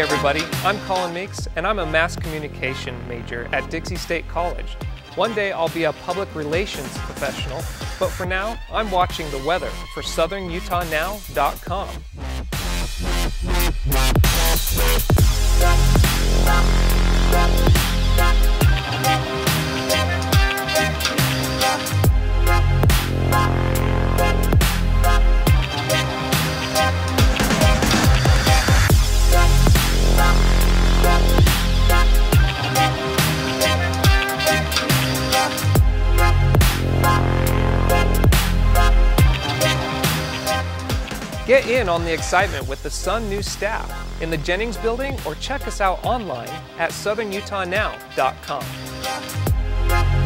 everybody, I'm Colin Meeks and I'm a mass communication major at Dixie State College. One day I'll be a public relations professional, but for now I'm watching the weather for southernutahnow.com. Get in on the excitement with the Sun News staff in the Jennings building or check us out online at southernutahnow.com.